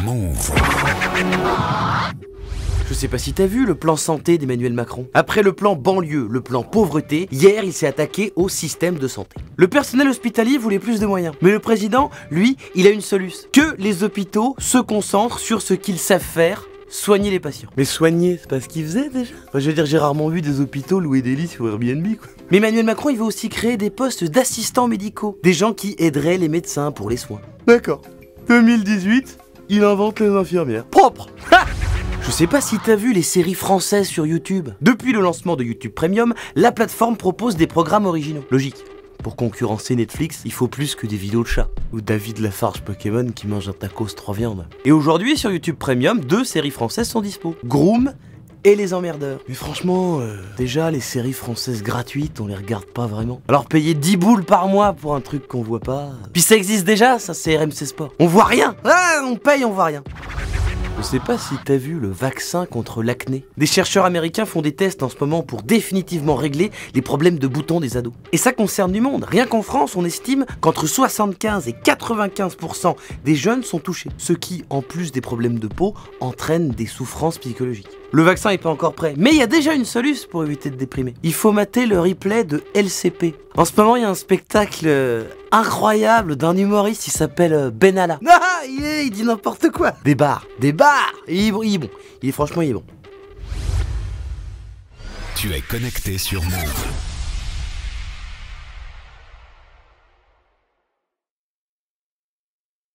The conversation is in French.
Move. Je sais pas si t'as vu le plan santé d'Emmanuel Macron. Après le plan banlieue, le plan pauvreté, hier il s'est attaqué au système de santé. Le personnel hospitalier voulait plus de moyens. Mais le président, lui, il a une solution. Que les hôpitaux se concentrent sur ce qu'ils savent faire, soigner les patients. Mais soigner, c'est pas ce qu'ils faisaient déjà. Enfin, je veux dire, j'ai rarement vu des hôpitaux louer des lits sur Airbnb, quoi. Mais Emmanuel Macron, il veut aussi créer des postes d'assistants médicaux. Des gens qui aideraient les médecins pour les soins. D'accord. 2018, il invente les infirmières. Propre. Ha! Je sais pas si t'as vu les séries françaises sur YouTube. Depuis le lancement de YouTube Premium, la plateforme propose des programmes originaux. Logique. Pour concurrencer Netflix, il faut plus que des vidéos de chats. Ou David Lafarge Pokémon qui mange un tacos 3 viandes. Et aujourd'hui, sur YouTube Premium, 2 séries françaises sont dispo. Groom et Les Emmerdeurs. Mais franchement, déjà, les séries françaises gratuites, on les regarde pas vraiment. Alors payer 10 boules par mois pour un truc qu'on voit pas... Puis ça existe déjà, ça c'est RMC Sport. On voit rien. Ah, on paye, on voit rien. Je sais pas si t'as vu le vaccin contre l'acné. Des chercheurs américains font des tests en ce moment pour définitivement régler les problèmes de boutons des ados. Et ça concerne du monde. Rien qu'en France, on estime qu'entre 75 et 95% des jeunes sont touchés. Ce qui, en plus des problèmes de peau, entraîne des souffrances psychologiques. Le vaccin est pas encore prêt, mais il y a déjà une solution pour éviter de déprimer. Il faut mater le replay de LCP. En ce moment, il y a un spectacle incroyable d'un humoriste, il s'appelle Benalla. Ah, il dit n'importe quoi. Des bars. Il est bon. Franchement, il est bon. Tu es connecté sur Move.